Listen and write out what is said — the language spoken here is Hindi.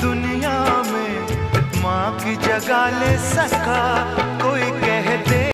दुनिया में माँ की जगह ले सका कोई